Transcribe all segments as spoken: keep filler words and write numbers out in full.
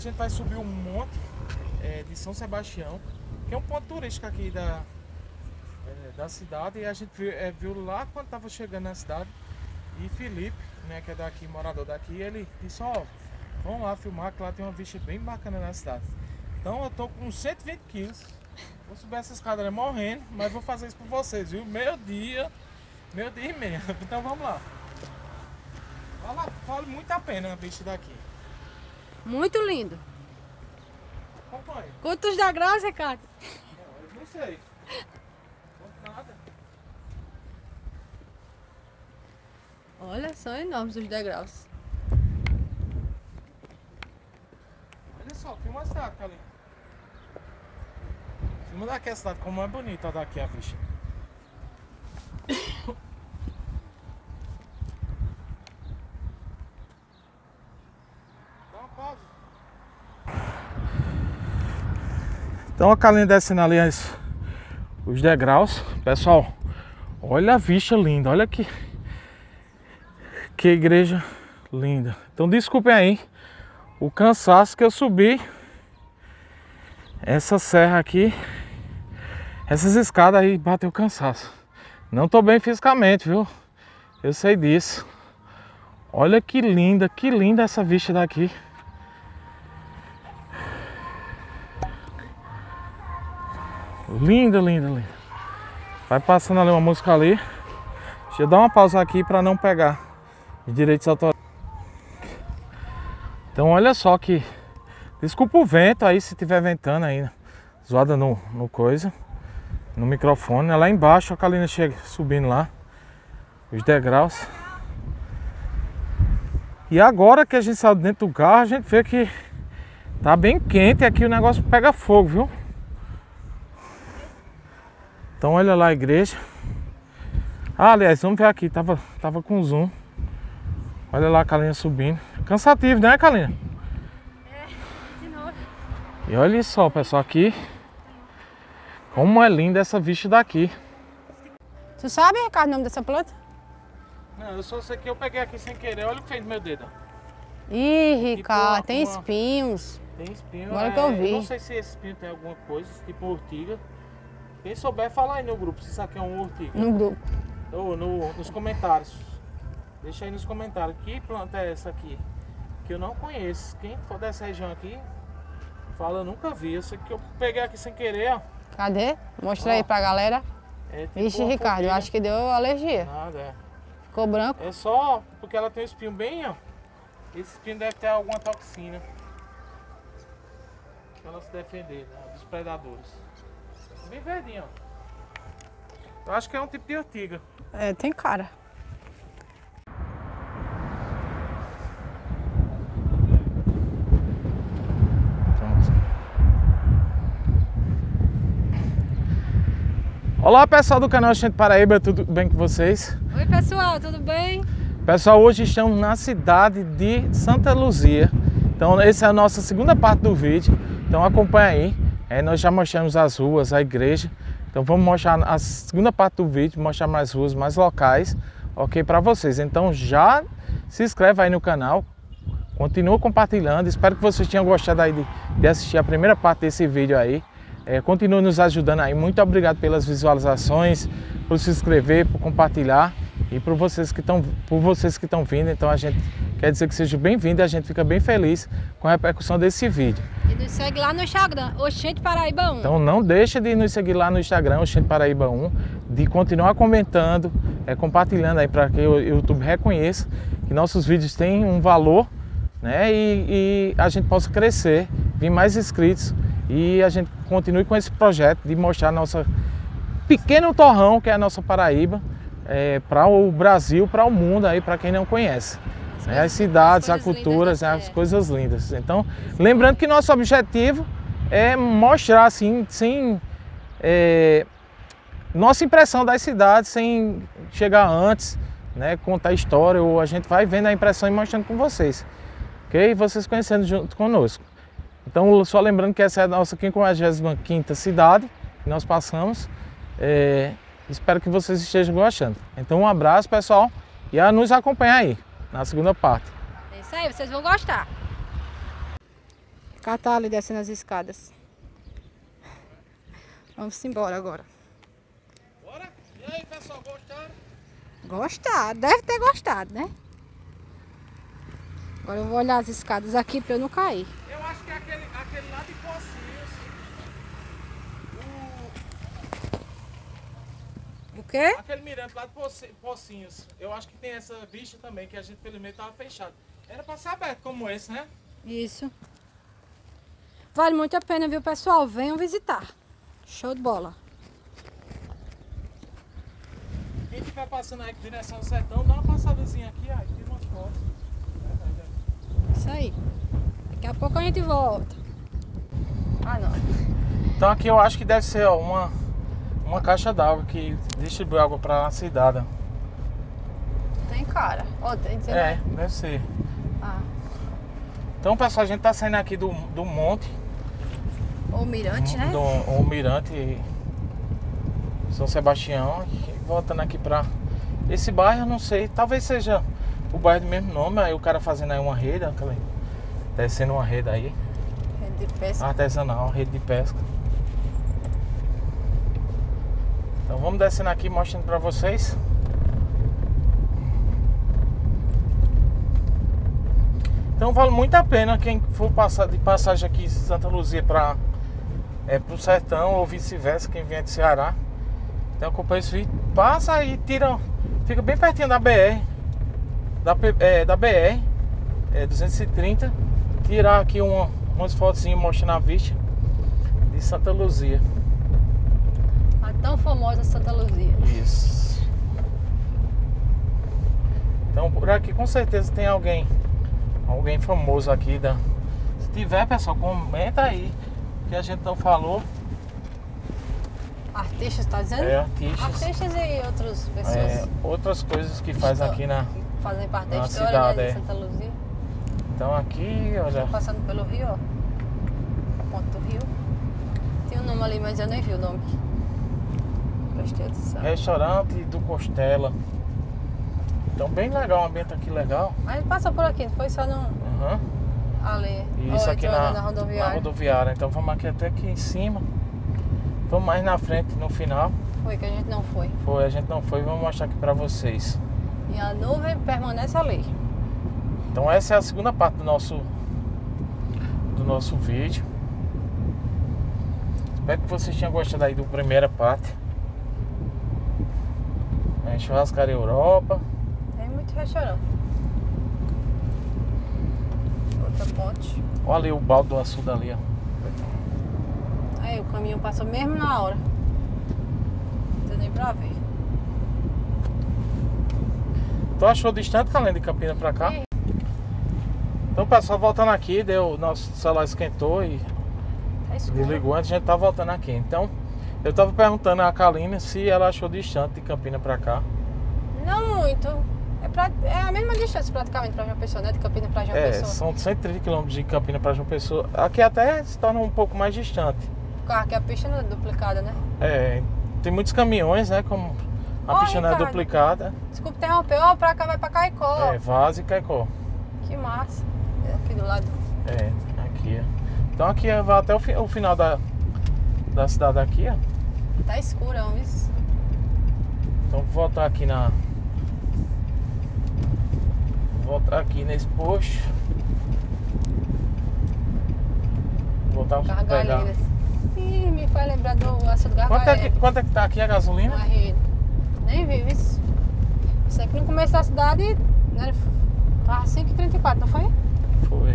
gente vai subir um monte é, de São Sebastião, que é um ponto turístico aqui da, é, da cidade. E a gente viu, é, viu lá quando estava chegando na cidade. E Felipe, né, que é daqui, morador daqui, ele disse, ó, vamos lá filmar, que lá tem uma vista bem bacana na cidade. Então eu tô com cento e vinte quilos, vou subir essa escada morrendo, mas vou fazer isso por vocês, viu? Meio dia, meio dia e meia. Então vamos lá. Vale muito a pena a vista daqui. Muito lindo. Acompanhe. Quantos degraus, Ricardo? Não, eu não sei. Não nada. Olha, são enormes os degraus. Olha só, filma a cidade, Kaline. Filma daqui a cidade, como é bonita daqui a vista. Dá uma pausa. Então a Kaline descendo ali as, os degraus. Pessoal, olha a vista linda, olha que, que igreja linda. Então desculpem aí o cansaço que eu subi essa serra aqui, essas escadas aí, bateu cansaço. Não tô bem fisicamente, viu? Eu sei disso. Olha que linda, que linda essa vista daqui. Linda, linda, linda. Vai passando ali uma música ali. Deixa eu dar uma pausa aqui para não pegar de direitos autorais. Então olha só que... Desculpa o vento aí, se tiver ventando aí, zoada no, no coisa, no microfone. Lá embaixo a Kaline chega subindo lá, os degraus. E agora que a gente saiu dentro do carro, a gente vê que tá bem quente e aqui o negócio pega fogo, viu? Então olha lá a igreja. Ah, aliás, vamos ver aqui, tava, tava com zoom. Olha lá a Kaline subindo. Cansativo, né, Kaline? E olha só, pessoal, aqui como é linda essa vista daqui. Tu sabe, Ricardo, o nome dessa planta? Não, eu só sei que eu peguei aqui sem querer. Olha o que fez no meu dedo. Ih, Ricardo, tipo, tem uma... espinhos. Tem espinho. Agora é... que eu vi. Eu não sei se esse espinho tem alguma coisa, tipo ortiga. Quem souber, fala aí no grupo se isso aqui é um ortiga. No grupo. Ou no, nos comentários. Deixa aí nos comentários. Que planta é essa aqui? Que eu não conheço. Quem for dessa região aqui, fala, eu nunca vi. Eu sei que eu peguei aqui sem querer, ó. Cadê? Mostra Ó. aí pra galera. É tipo Vixe, uma Ricardo, eu formiga. acho que deu alergia. Nada, é. Ficou branco. É só porque ela tem um espinho bem, ó. Esse espinho deve ter alguma toxina pra ela se defender, né, dos predadores. Bem verdinho, ó. Eu acho que é um tipo de ortiga. É, tem cara. Olá, pessoal do canal Oxente Paraíba, tudo bem com vocês? Oi, pessoal, tudo bem? Pessoal, hoje estamos na cidade de Santa Luzia. Então, essa é a nossa segunda parte do vídeo. Então, acompanha aí. É, nós já mostramos as ruas, a igreja. Então, vamos mostrar a segunda parte do vídeo, mostrar mais ruas, mais locais, ok, para vocês. Então, já se inscreve aí no canal, continua compartilhando. Espero que vocês tenham gostado aí de, de assistir a primeira parte desse vídeo aí. É, continue nos ajudando aí. Muito obrigado pelas visualizações, por se inscrever, por compartilhar e por vocês que estão por vocês que estão vindo. Então a gente quer dizer que seja bem-vindo e a gente fica bem feliz com a repercussão desse vídeo. E nos segue lá no Instagram, Oxente Paraíba um. Então não deixa de nos seguir lá no Instagram, Oxente Paraíba um, de continuar comentando, é, compartilhando aí para que o YouTube reconheça que nossos vídeos têm um valor, né? E, e a gente possa crescer, vir mais inscritos. E a gente continue com esse projeto de mostrar nossa pequeno torrão, que é a nossa Paraíba, é, para o Brasil, para o mundo, aí para quem não conhece. As, é, as cidades, as, as culturas, as coisas lindas. Então, lembrando que nosso objetivo é mostrar assim, sem é, nossa impressão das cidades, sem chegar antes, né, contar a história, ou a gente vai vendo a impressão e mostrando com vocês, ok? Vocês conhecendo junto conosco. Então, só lembrando que essa é a nossa quinquagésima quinta cidade que nós passamos. É, espero que vocês estejam gostando. Então, um abraço, pessoal, e a nos acompanhar aí na segunda parte. É isso aí, vocês vão gostar. Catar ali descendo as escadas. Vamos embora agora. Bora? E aí, pessoal, gostaram? Gostado, deve ter gostado, né? Agora eu vou olhar as escadas aqui pra eu não cair. Eu acho que é aquele, aquele lá de Pocinhos. O... O quê? Aquele mirante lá de Poci- Pocinhos. Eu acho que tem essa vista também, que a gente felizmente tava fechado. Era pra ser aberto como esse, né? Isso. Vale muito a pena, viu, pessoal? Venham visitar. Show de bola. Quem estiver passando aí com direção ao sertão, dá uma passadazinha aqui, ó, tira umas fotos. Isso aí. Daqui a pouco a gente volta. Ah, não. Então aqui eu acho que deve ser ó, uma, uma caixa d'água que distribui água pra cidade. Tem cara. Ó, tem tem- É, deve ser. Ah, Então, pessoal, a gente tá saindo aqui do, do monte, o mirante, né? do o Mirante São Sebastião, e voltando aqui pra esse bairro, eu não sei, talvez seja o bairro do mesmo nome, aí o cara fazendo aí uma rede, aquela, descendo uma rede aí, Rede de pesca. artesanal, rede de pesca. Então vamos descendo aqui, mostrando pra vocês. Então vale muito a pena quem for passar de passagem aqui em Santa Luzia para é, pro sertão ou vice-versa, quem vier de Ceará. Então acompanha esse vídeo, passa e tira, fica bem pertinho da B R, da, P- é, da B R é, duzentos e trinta. Tirar aqui uma, umas fotozinhas mostrando a vista de Santa Luzia. A tão famosa Santa Luzia. Isso. Então por aqui com certeza tem alguém Alguém famoso aqui da... Se tiver, pessoal, comenta aí que a gente não falou. Artistas, tá dizendo? É, artistas, Artistas e outras pessoas é, outras coisas que faz Histó- aqui na... que fazem parte da na história, cidade, né, é. de Santa Luzia. Então aqui, olha, Passando pelo rio, ó. Ponto do rio. Tem um nome ali, mas eu nem vi o nome. Prestei atenção. restaurante do Costela. Então bem legal, o ambiente aqui legal. A gente passa por aqui, não foi só no, Uhum. ali. E isso Ó, aqui entrou na, na rodoviária. na rodoviária. Então vamos aqui até aqui em cima. Vamos mais na frente, no final. Foi que a gente não foi. Foi, a gente não foi, vamos mostrar aqui pra vocês. E a nuvem permanece ali. Então essa é a segunda parte do nosso do nosso vídeo. Espero que vocês tenham gostado aí da primeira parte. É, Churrascaria Europa. Tem muito restaurante. Outra ponte. Olha ali o balde do açude ali, ó. Aí o caminhão passou mesmo na hora. Não deu nem pra ver. Tu achou distante, Calém, de Campina pra cá? Sim. Então pessoal, voltando aqui, deu, nosso celular esquentou e Tá escuro. desligou antes, a gente tá voltando aqui. Então, eu tava perguntando a Kaline se ela achou distante de Campina pra cá. Não muito. É, pra, é a mesma distância praticamente pra João Pessoa, né? De Campina pra João É, Pessoa. são cento e trinta quilômetros de Campina pra João Pessoa. Aqui até se torna um pouco mais distante. O carro que a pista não é duplicada, né? É, tem muitos caminhões, né? Como a Ó, pista não é Ricardo. duplicada. Desculpa interromper. Ó, pra cá vai pra Caicó. É, Vaza e Caicó. Que massa. É aqui do lado. É, aqui. Ó. Então aqui vai até o, fi- o final da, da cidade aqui, ó. Tá escuro, é um isso. Então vou voltar aqui na... Vou voltar aqui nesse posto. Vou voltar a pegar. Gargalheiras. Ih, me faz lembrar do açude Quanto é, Gargalheiras. que, quanto é que tá aqui a gasolina? Uma rede. Nem vi isso. Isso aqui no começo da cidade, né, tava cinco e trinta e quatro, não foi? Foi.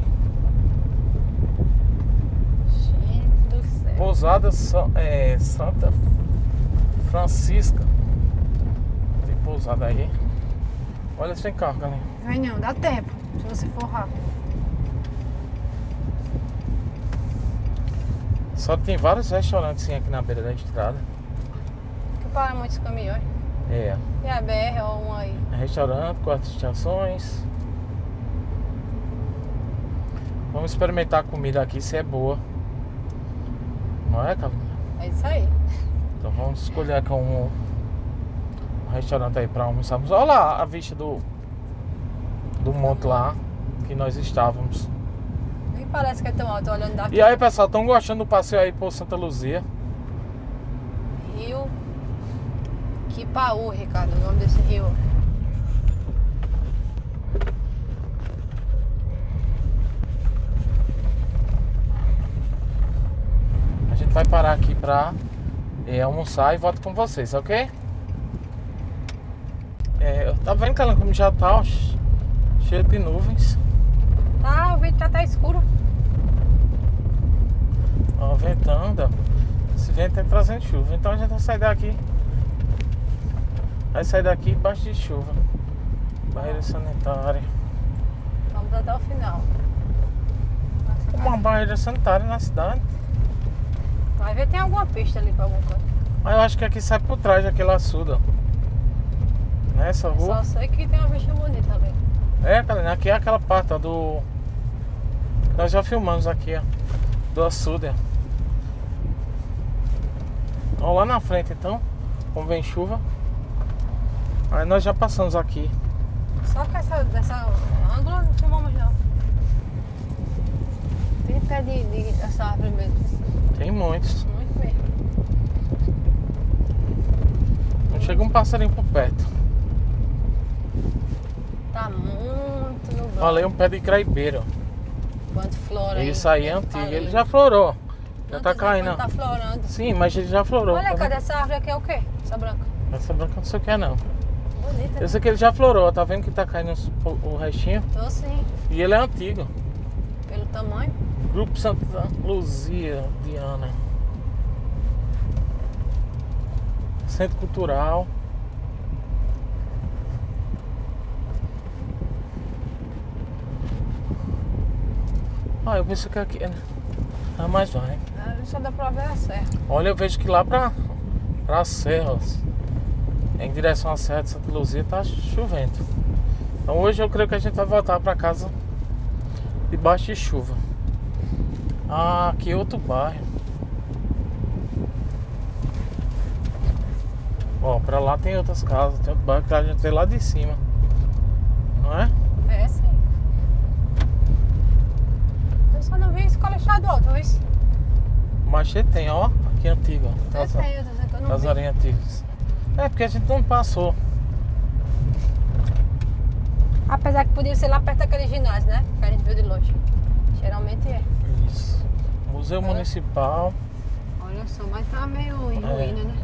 Gente do céu. Pousada Sa- é, Santa Francisca. Tem pousada aí. Olha sem carro, galera. Vem não, dá tempo, se você for rápido. Só tem vários restaurantes aqui na beira da estrada. Que para muitos caminhões. É. E a B R ou um aí. Restaurante, quatro estações. Vamos experimentar a comida aqui, se é boa. Não é, Carlinhos? É isso aí. Então vamos escolher aqui um, um restaurante aí pra almoçarmos. Olha lá a vista do, do monte lá que nós estávamos. Nem Nem parece que é tão alto, olhando daqui. E aí, pessoal, estão gostando do passeio aí por Santa Luzia? Rio Quipaú, Ricardo, o nome desse rio. A gente vai parar aqui pra é, almoçar e volto com vocês, ok? É, tá vendo, Calan, como já tá ó, cheio de nuvens. Ah, o vídeo já tá escuro. Ó, ventando, ó. Esse vento tá trazendo chuva, então a gente vai sair daqui. Vai sair daqui embaixo de chuva. Barreira sanitária. Vamos até o final. Uma barreira sanitária na cidade. Vai ver, tem alguma pista ali pra algum canto. Mas eu acho que aqui sai por trás daquele açude, ó. Nessa rua. Só sei que tem uma vista bonita ali. É, Carolina, aqui é aquela parte, ó, do... Nós já filmamos aqui, ó. Do açude, ó. Ó, lá na frente, então, como vem chuva. Aí nós já passamos aqui. Só que essa, dessa ângulo não filmamos não. Tem pé de, de dessa árvore mesmo. Tem muitos. Muito mesmo. Não chega um passarinho por perto. Tá muito nublado. Olha aí um pé de craibeiro. Quanto flora aí. Isso aí é antigo. Ele já florou. Já tá caindo. Tá florando. Sim, mas ele já florou. Olha, tá cadê vendo? essa árvore aqui? É o quê? Essa branca. Essa branca não sei o que é, não. Bonita. Eu sei que ele já florou. Tá vendo que tá caindo os- o, o restinho? Tô sim. E ele é antigo. Pelo tamanho. Grupo Santa Luzia, Diana. Centro Cultural. Ah, eu pensei que aqui. Ah, mas vai. Ah, só dá pra ver a serra. Olha, eu vejo que lá pra, pra Serras, em direção à Serra de Santa Luzia, tá chovendo. Então hoje eu creio que a gente vai voltar pra casa debaixo de chuva. Ah, aqui é outro bairro. Ó, pra lá tem outras casas, tem outro bairro que a gente vê lá de cima. Não é? É, sim. Eu só não vi escola estadual, tu viu? Mas tem, ó, aqui antigo, ó. Eu Casa- sei, eu tô dizendo que eu não vi. Casarinhas antigas. É, porque a gente não passou. Apesar que podia ser lá perto daquele ginásio, né? Que a gente viu de longe. Geralmente é. Isso. Museu Olha. Municipal. Olha só, mas tá meio em É. ruína, né?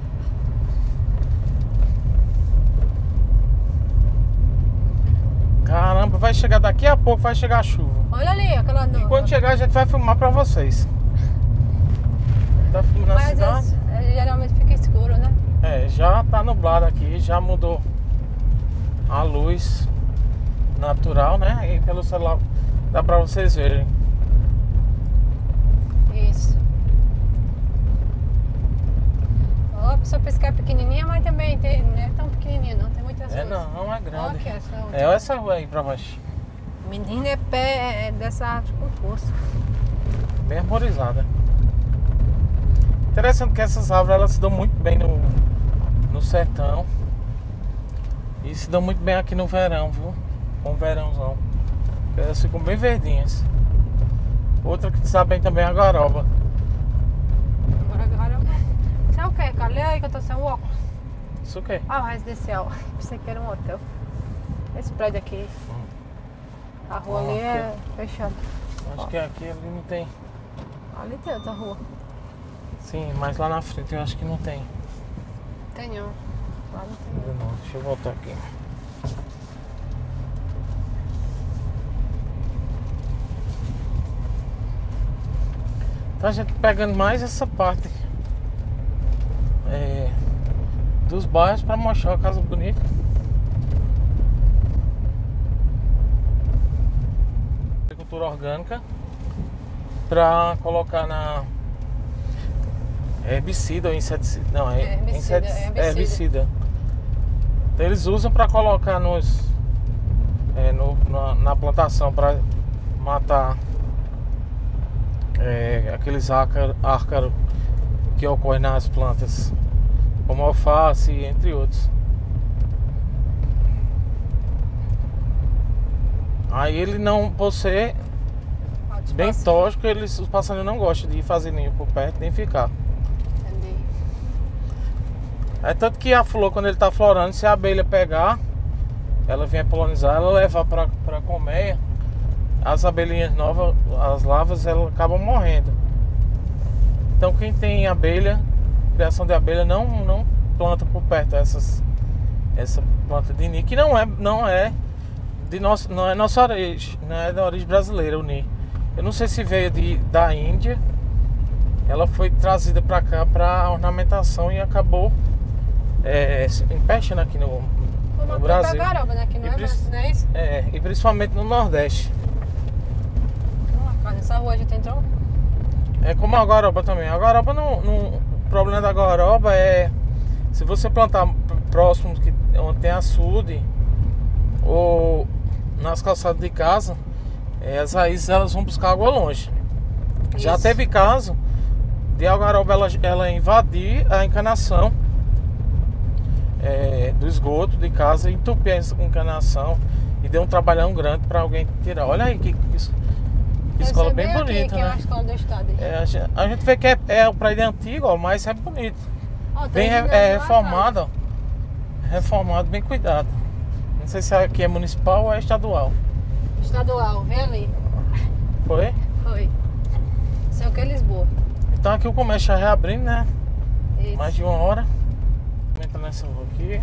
Caramba, vai chegar daqui a pouco, vai chegar a chuva. Olha ali, aquela E nova. quando chegar a gente vai filmar pra vocês. Tá filmando a Mas cidade? esse- é, geralmente fica escuro, né? É, já tá nublado aqui, já mudou a luz natural, né? E pelo celular dá pra vocês verem. Isso. Ó, a pessoa pensa que é pequenininha, mas também tem, não é tão pequenininha não, tem muitas É, ruas. não, não é Ó, grande. aqui, essa outra. É, olha essa rua aí pra baixo. Menina, é pé é dessa árvore com força. Bem arborizada. Interessante que essas árvores elas se dão muito bem no, no sertão. E se dão muito bem aqui no verão, viu? Com o verãozão. Elas ficam bem verdinhas. Outra que sabe bem também é a garoba. Agora, agora. Isso é o quê, cara? Lê aí que eu tô sem o óculos. Isso o quê? Ah, o residencial. Pensei que era um hotel. Esse prédio aqui. A rua Ah, ali é fechada. Acho que aqui ali não tem. Ali tem outra rua. Sim, mas lá na frente eu acho que não tem. Tem não. Lá não tem não. Não, deixa eu voltar aqui. Tá, a gente pegando mais essa parte é, dos bairros para mostrar a casa bonita. Agricultura orgânica para colocar na herbicida ou inseticida. Não, é, É herbicida, insetic- é herbicida. é herbicida. Então, eles usam para colocar nos é, no- na, na plantação para matar é, aqueles ácaro, ácaro que ocorrem nas plantas, como alface, entre outros. Aí ele não, você bem tóxico, eles, os passarinhos não gostam de fazer ninho por perto, nem ficar. Entendi. É tanto que a flor, quando ele tá florando, se a abelha pegar, ela vem polinizar, ela levar pra, pra colmeia, as abelhinhas novas, as larvas, elas acabam morrendo. Então quem tem abelha, criação de abelha, não, não planta por perto essas, essa planta de ninho, que não é, não é de nosso, não é nossa origem, não é da origem brasileira o ninho. Eu não sei se veio de, da Índia, ela foi trazida para cá para ornamentação e acabou é, empestando aqui no, no Brasil. Garoba, né? Que não, e, é, não é isso? É, e principalmente no Nordeste. Ah, nessa rua a gente entrou? É como a garoba também. A garoba, não, não, o problema da garoba é se você plantar próximo que, onde tem açude ou nas calçadas de casa, é, as raízes elas vão buscar água longe. Isso. Já teve caso de a garoba ela, ela invadir a encanação é, do esgoto de casa, entupir a encanação e deu um trabalhão grande para alguém tirar. Olha aí que, que, que escola bem bonita, aqui, né? É a escola do estado. É, a, gente, a gente vê que é, é o prédio antigo, ó, mas é bonito. Oh, bem re, é, reformado, ó. Reformado, bem cuidado. Não sei se aqui é municipal ou é estadual. Estadual, vem ali. Foi? Foi. Isso é o que é Lisboa. Então aqui o comércio já reabrindo, né? Isso. Mais de uma hora. Vamos entrar nessa rua aqui.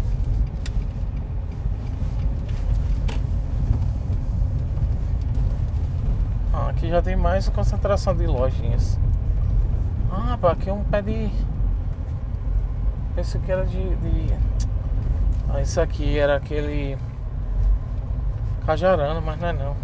Ah, aqui já tem mais concentração de lojinhas. Ah, pá, aqui é um pé de... Pensei que era de... de... Ah, isso aqui era aquele... Cajarana, mas não é não.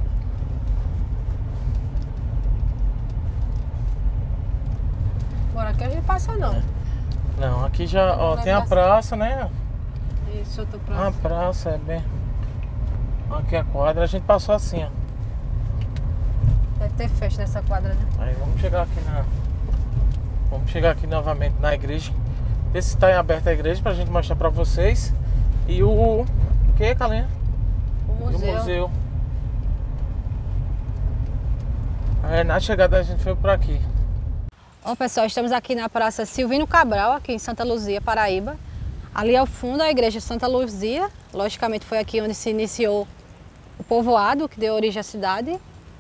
Bora, aqui a gente passa não. É. Não, aqui já, ó, tem a praça, né? Isso, outra praça. A praça é bem... Aqui a quadra, a gente passou assim, ó. Deve ter festa nessa quadra, né? Aí vamos chegar aqui na... Vamos chegar aqui novamente na igreja. Ver se está em aberta a igreja pra gente mostrar pra vocês. E o... O que, Kalinha? O museu. E o museu. Aí na chegada a gente foi por aqui. Bom, pessoal, estamos aqui na Praça Silvino Cabral, aqui em Santa Luzia, Paraíba. Ali ao fundo a igreja Santa Luzia. Logicamente foi aqui onde se iniciou o povoado, que deu origem à cidade.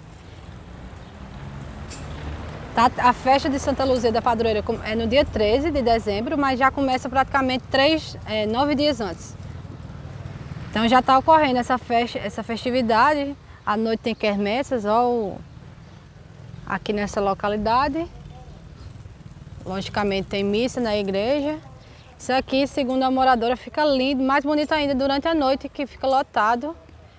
Tá, a festa de Santa Luzia da Padroeira é no dia treze de dezembro, mas já começa praticamente três, é, nove dias antes. Então já está ocorrendo essa, festa, essa festividade. À noite tem quermessas, ó, aqui nessa localidade. Logicamente tem missa na igreja. Isso aqui, segundo a moradora, fica lindo, mais bonito ainda durante a noite, que fica lotado.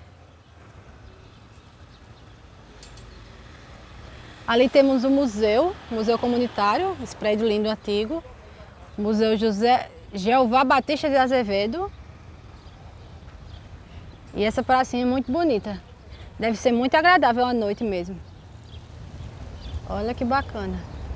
Ali temos o museu, museu comunitário, esse prédio lindo antigo. Museu José Jeová Batista de Azevedo. E essa pracinha é muito bonita. Deve ser muito agradável à noite mesmo. Olha que bacana.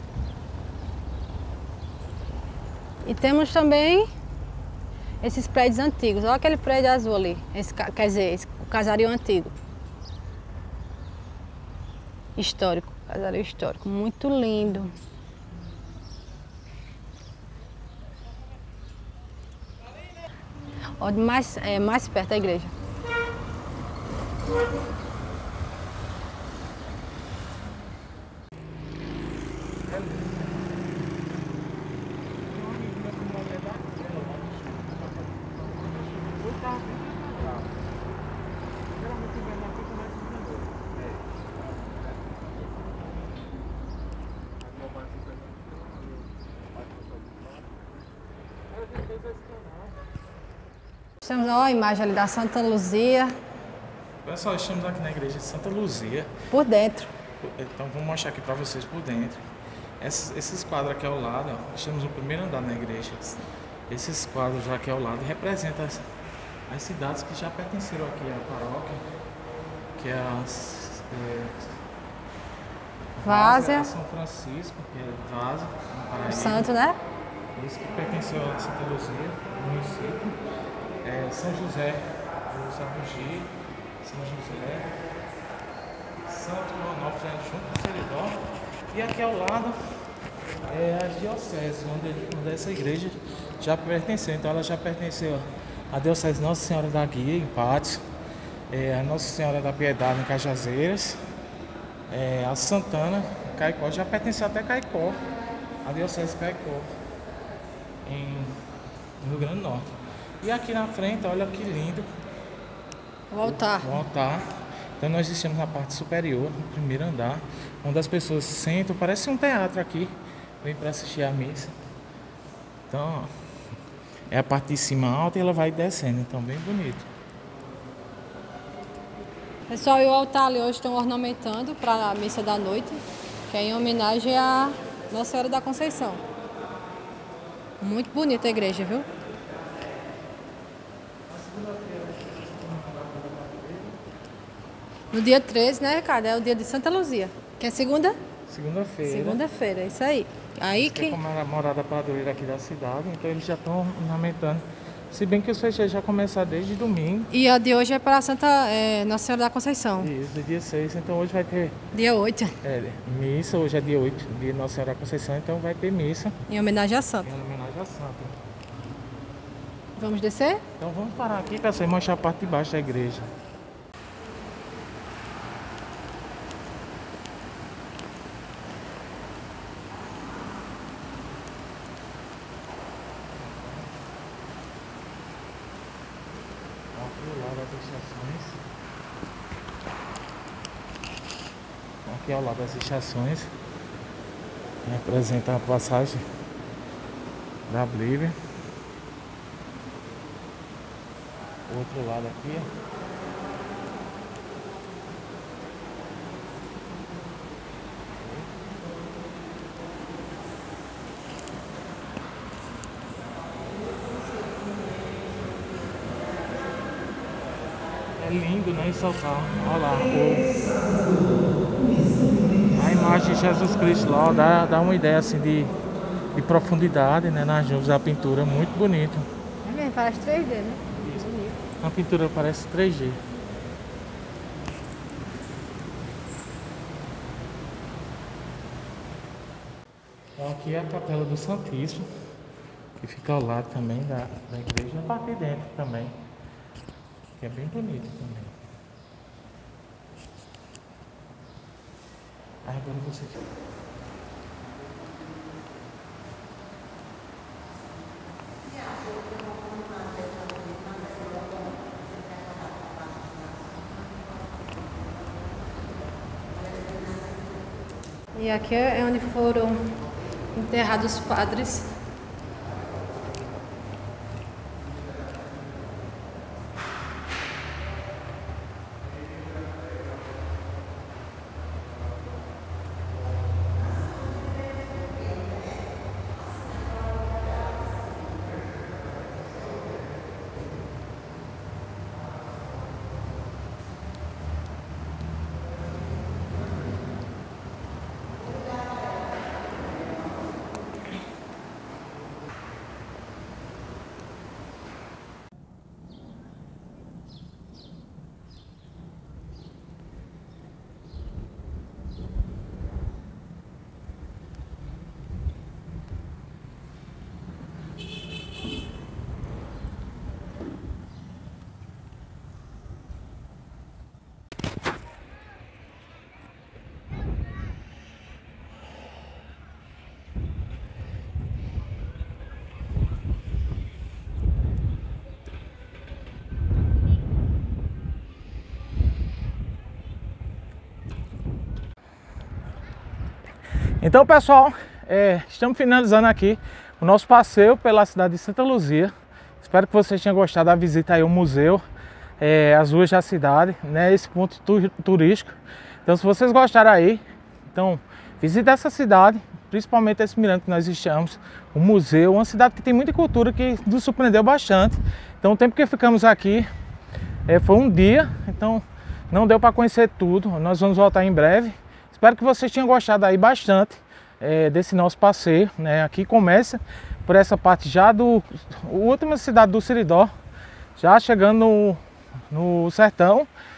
E temos também esses prédios antigos. Olha aquele prédio azul ali. Esse, quer dizer, esse, o casario antigo. Histórico. Casario histórico. Muito lindo. Olha, mais, é, mais perto da igreja. Estamos ó, a imagem ali da Santa Luzia. Pessoal, estamos aqui na igreja de Santa Luzia. Por dentro. Então vou mostrar aqui para vocês por dentro. Esses, esses quadros aqui ao lado, ó, estamos no primeiro andar na igreja. Esses quadros aqui ao lado representam as, as cidades que já pertenceram aqui à paróquia, que é as é, Várzea, São Francisco, que é Várzea, no Paraíba. O Santo, né? Esse que pertenceu a Santa Luzia, município. É, São José do Sapugi, São José, Santo Onofre, junto com o Seridó. E aqui ao lado é a diocese, onde, onde essa igreja já pertenceu. Então ela já pertenceu à diocese Nossa Senhora da Guia, em Patos, é, a Nossa Senhora da Piedade, em Cajazeiras, é, a Santana, em Caicó, já pertenceu até Caicó, a diocese de Caicó, em, no Rio Grande do Norte. E aqui na frente, olha que lindo, o altar. O, o altar. Então nós estamos na parte superior, no primeiro andar, onde as pessoas sentam, parece um teatro aqui, vem para assistir a missa. Então, ó, é a parte de cima alta e ela vai descendo, então bem bonito. Pessoal, e o altar ali hoje estão ornamentando para a missa da noite, que é em homenagem a Nossa Senhora da Conceição. Muito bonita a igreja, viu? No dia treze, né, Ricardo? É o dia de Santa Luzia. Que é segunda? Segunda-feira. Segunda-feira, é isso aí. Aí que... É como a morada padroeira aqui da cidade, então eles já estão ornamentando. Se bem que os festejos já começaram desde domingo. E a de hoje é para a Santa é, Nossa Senhora da Conceição. Isso, dia seis, então hoje vai ter... Dia oito. É, missa, hoje é dia oito, dia Nossa Senhora da Conceição, então vai ter missa. Em homenagem à Santa. Em homenagem à Santa. Vamos descer? Então vamos parar aqui para você mostrar a parte de baixo da igreja. Aqui ao lado das estações representa a passagem da Bíblia. O outro lado aqui é lindo, né? Esse altar. Olha lá, o... a imagem de Jesus Cristo lá, dá, dá uma ideia assim de, de profundidade, né? Nas nuvens, a pintura muito bonita. É mesmo, parece três D, né? Isso. A pintura parece três D. Então aqui é a Capela do Santíssimo, que fica ao lado também da, da igreja, a parte de dentro também, que é bem bonito também. Aí agora você fica. E aqui é onde foram enterrados os padres. Então, pessoal, é, estamos finalizando aqui o nosso passeio pela cidade de Santa Luzia. Espero que vocês tenham gostado da visita aí ao museu, é, as ruas da cidade, né, esse ponto tu turístico. Então, se vocês gostaram aí, então visite essa cidade, principalmente esse mirante que nós estamos, o museu, uma cidade que tem muita cultura, que nos surpreendeu bastante. Então, o tempo que ficamos aqui é, foi um dia, então não deu para conhecer tudo. Nós vamos voltar em breve. Espero que vocês tenham gostado aí bastante é, desse nosso passeio, né? Aqui começa por essa parte já do última cidade do Seridó, já chegando no, no sertão,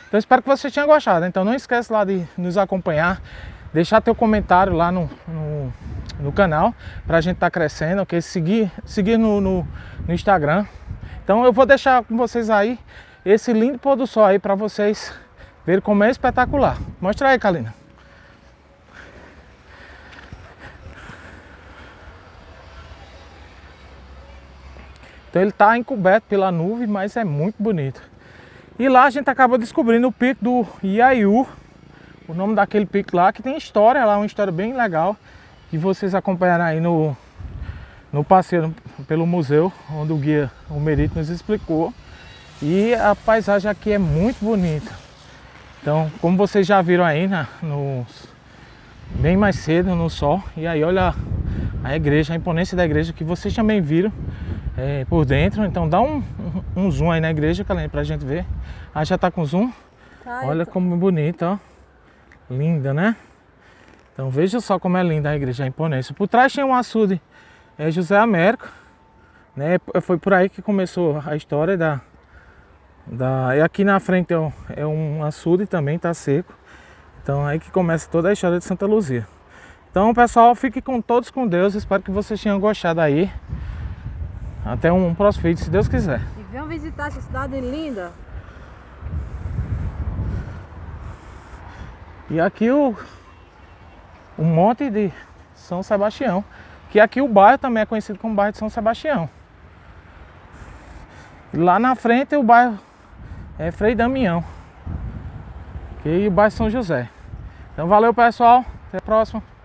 Então espero que você tenha gostado. Então não esquece lá de nos acompanhar, deixar teu comentário lá no, no, no canal, pra gente estar tá crescendo, ok? Seguir, seguir no, no, no Instagram. Então eu vou deixar com vocês aí esse lindo pôr do sol aí pra vocês verem como é espetacular. Mostra aí, Kalina. Então ele está encoberto pela nuvem, mas é muito bonito. E lá a gente acaba descobrindo o pico do Iaiú, o nome daquele pico lá, que tem história lá, uma história bem legal, que vocês acompanharam aí no, no passeio pelo museu, onde o guia, o Merito, nos explicou. E a paisagem aqui é muito bonita. Então, como vocês já viram aí, na, no, bem mais cedo no sol, e aí olha a igreja, a imponência da igreja, que vocês também viram. É, por dentro, então dá um, um, um zoom aí na igreja, Kalina, pra gente ver. Ah, já tá com zoom. Tá, olha tô... como bonita, ó. Linda, né? Então veja só como é linda a igreja, a imponência. Por trás tem um açude, é José Américo, né? Foi por aí que começou a história da... da... E aqui na frente é um, é um açude também, tá seco. Então aí que começa toda a história de Santa Luzia. Então pessoal, fique com todos com Deus, espero que vocês tenham gostado aí. Até um próximo vídeo, se Deus quiser. E venham visitar essa cidade linda. E aqui o, o Monte de São Sebastião. Que aqui o bairro também é conhecido como bairro de São Sebastião. E lá na frente o bairro é Frei Damião. E o bairro São José. Então valeu, pessoal. Até a próxima.